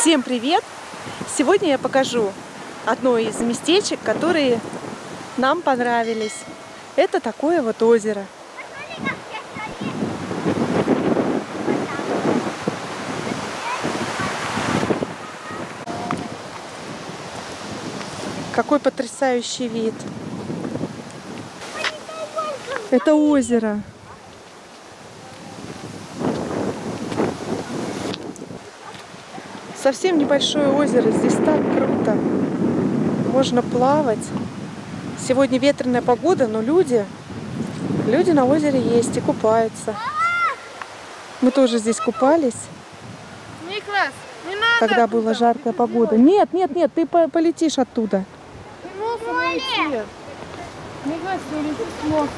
Всем привет! Сегодня я покажу одно из местечек, которые нам понравились. Это такое вот озеро. Какой потрясающий вид! Это озеро. Совсем небольшое озеро. Здесь так круто. Можно плавать. Сегодня ветреная погода, но люди на озере есть и купаются. Мы тоже здесь купались. Никлас, не надо. Когда была жаркая погода. Нет, ты полетишь оттуда. Никлас, ты улетишь с носа.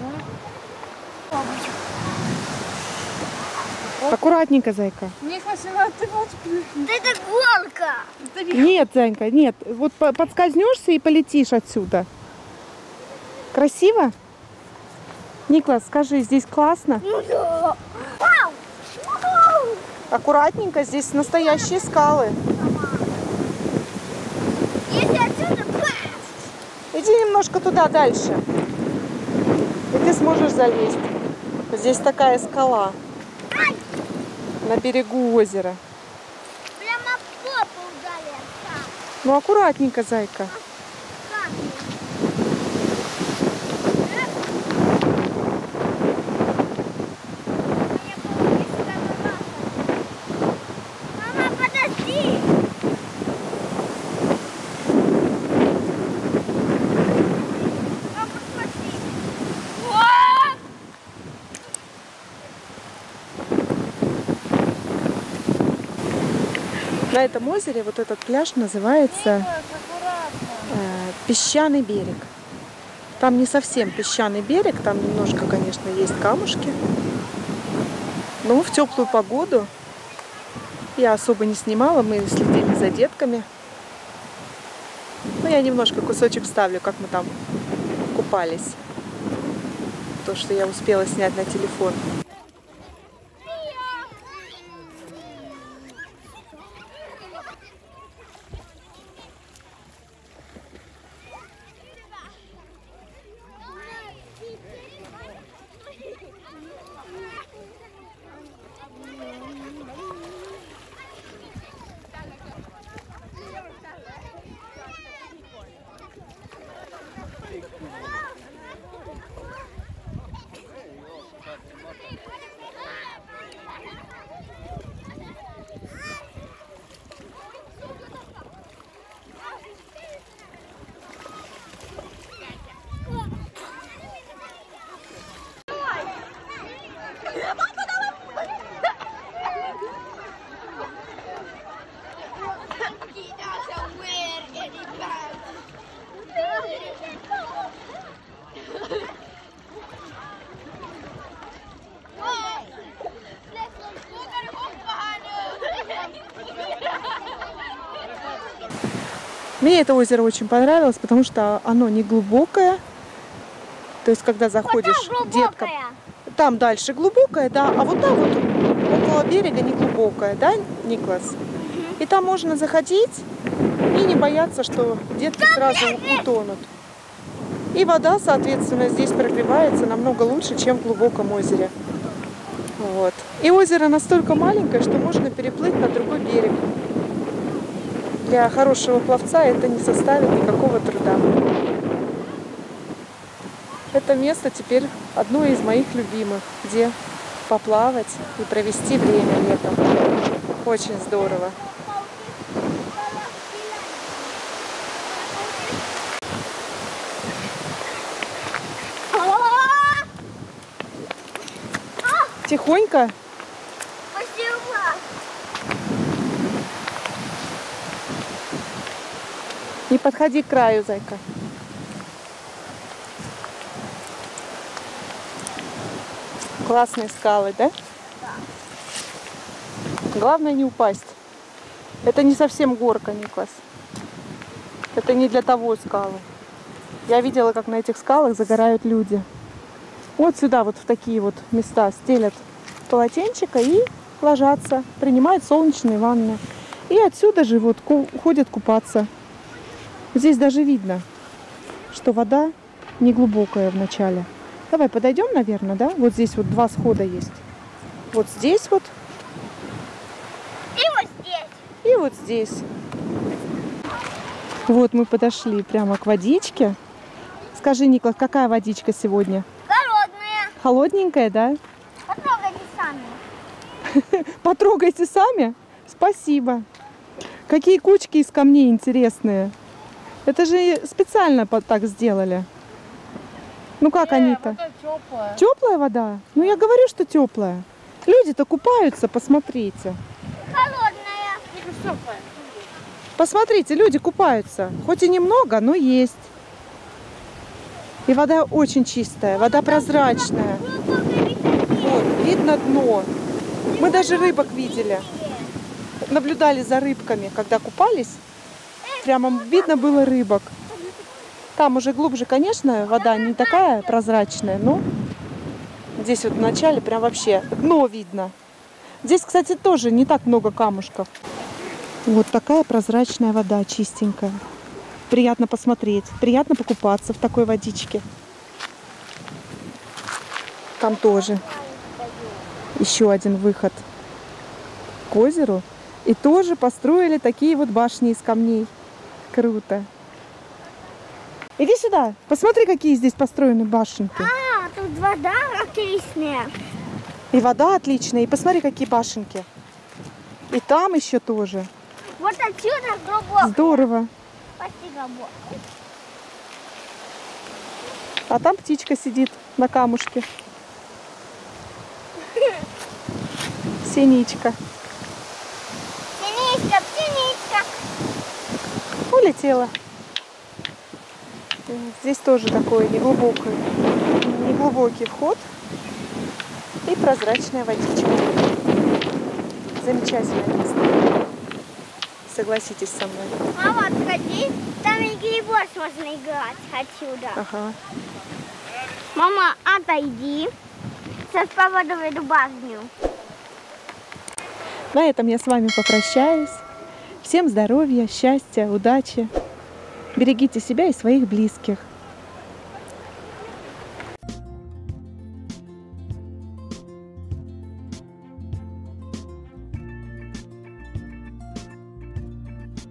Аккуратненько, зайка. Никлас, ты вот Да это голка! Нет, зайка, нет. Вот подскользнешься и полетишь отсюда. Красиво? Никлас, скажи, здесь классно? Ну да! Вау! Вау! Аккуратненько, здесь настоящие скалы. Если отсюда... Иди немножко туда дальше. И ты сможешь залезть. Здесь такая скала. На берегу озера. Прямо в попу ударился. Ну аккуратненько, зайка. Мама, подожди! Папа, смотри. На этом озере вот этот пляж называется Песчаный берег. Там не совсем песчаный берег, там немножко, конечно, есть камушки. Но в теплую погоду я особо не снимала, мы следили за детками. Но я немножко кусочек вставлю, как мы там купались. То, что я успела снять на телефон. Мне это озеро очень понравилось, потому что оно не глубокое. То есть, когда заходишь деткам, там дальше глубокое, да, а вот там вот около берега не глубокое, да, Никлас? И там можно заходить и не бояться, что детки сразу утонут. И вода, соответственно, здесь прогревается намного лучше, чем в глубоком озере. Вот. И озеро настолько маленькое, что можно переплыть на другой берег. Для хорошего пловца это не составит никакого труда. Это место теперь одно из моих любимых, где поплавать и провести время летом. Очень здорово. Тихонько. Не подходи к краю, зайка. Классные скалы, да? Да. Главное не упасть. Это не совсем горка, Никлас. Это не для того скалы. Я видела, как на этих скалах загорают люди. Вот сюда, вот в такие вот места стелят полотенчика и ложатся, принимают солнечные ванны. И отсюда же вот ходят купаться. Здесь даже видно, что вода не глубокая в начале. Давай подойдем, наверное, да? Вот здесь вот два схода есть. Вот здесь вот. И вот здесь. И вот здесь. Вот мы подошли прямо к водичке. Скажи, Николас, какая водичка сегодня? Холодная. Холодненькая, да? Потрогайте сами. Потрогайте сами. Спасибо. Какие кучки из камней интересные. Это же специально так сделали. Ну как они-то? Вода теплая. Теплая вода? Ну я говорю, что теплая. Люди-то купаются, посмотрите. Холодная. Только теплая. Посмотрите, люди купаются. Хоть и немного, но есть. И вода очень чистая, вода прозрачная. Вот, видно дно. Мы даже рыбок видели. Наблюдали за рыбками, когда купались. Прямо видно было рыбок. Там уже глубже, конечно, вода не такая прозрачная, но здесь вот в начале прям вообще дно видно. Здесь, кстати, тоже не так много камушков. Вот такая прозрачная вода, чистенькая. Приятно посмотреть, приятно покупаться в такой водичке. Там тоже еще один выход к озеру. И тоже построили такие вот башни из камней. Круто. Иди сюда, посмотри, какие здесь построены башенки. А, тут вода отличная. И вода отличная, и посмотри, какие башенки. И там еще тоже. Вот отсюда глубоко. Здорово. Почти глубоко. А там птичка сидит на камушке. Синичка. Птеничка, птеничка. Улетела. Здесь тоже такой неглубокий вход и прозрачная водичка. Замечательное место. Согласитесь со мной. Мама, отходи. Там и грибок можно играть отсюда. Ага. Мама, отойди. Сейчас папа доведу башню. На этом я с вами попрощаюсь. Всем здоровья, счастья, удачи. Берегите себя и своих близких.